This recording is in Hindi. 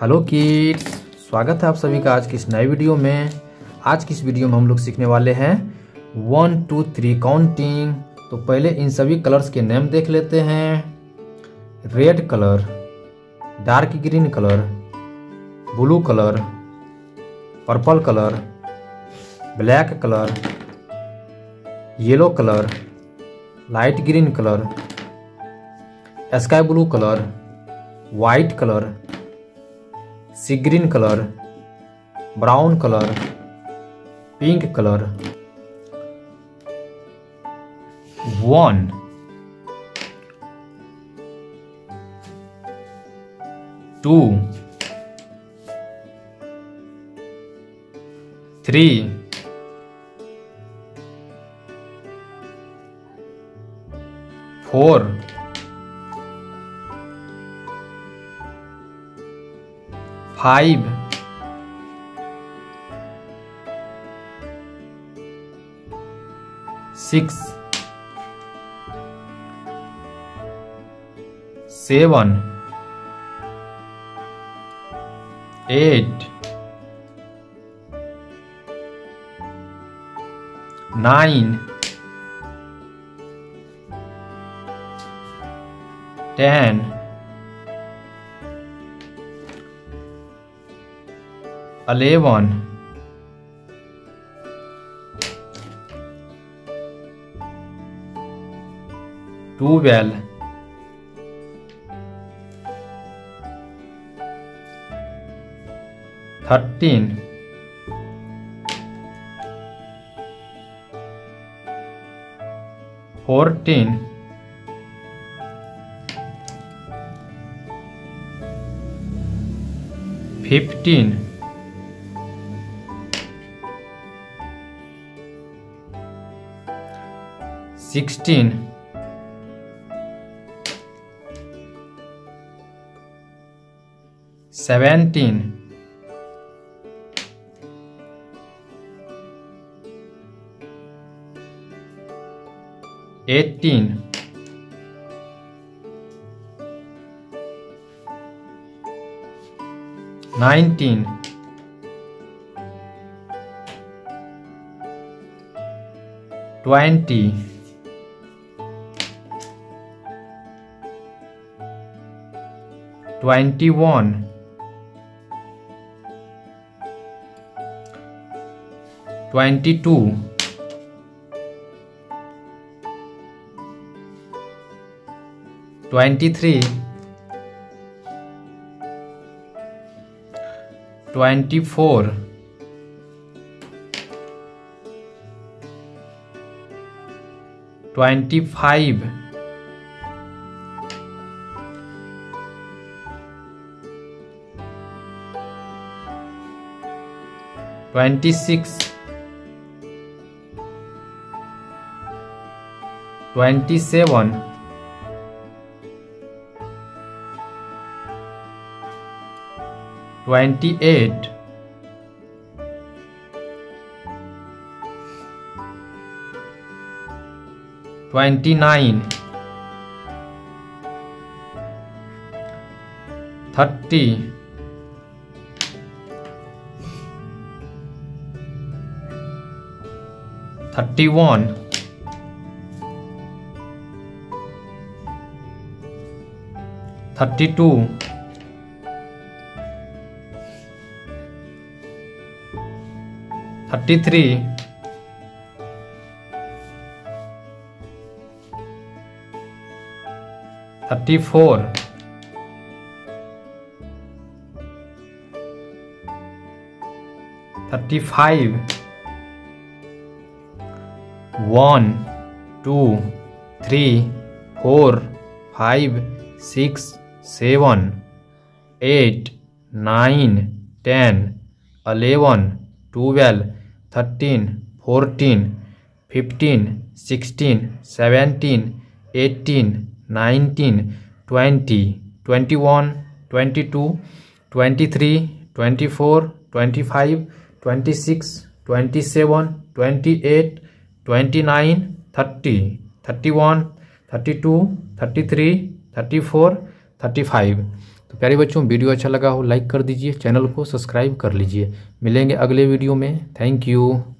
हेलो किड्स, स्वागत है आप सभी का आज की इस नए वीडियो में। आज की इस वीडियो में हम लोग सीखने वाले हैं 1 2 3 काउंटिंग। तो पहले इन सभी कलर्स के नेम देख लेते हैं। Red colour, dark green colour, blue colour, purple colour, black colour, yellow colour, light green colour, sky blue colour, white colour, sea green colour, brown colour, pink colour. 1 2 3 4 5 6 7 8 9 10 11 12 13 14 15 16 17 18 19 20 21 22 23 24 25 26 27 28 29 30 31 32 33 34 35 1 2 3 4 5 6 7 8 9 10 11 12 13 14 15 16 17 18 19 20 21 22 23 24 25 26 27 28 29 30 31 32 33 34 35। तो प्यारे बच्चों, वीडियो अच्छा लगा हो लाइक कर दीजिए, चैनल को सब्सक्राइब कर लीजिए। मिलेंगे अगले वीडियो में। Thank you.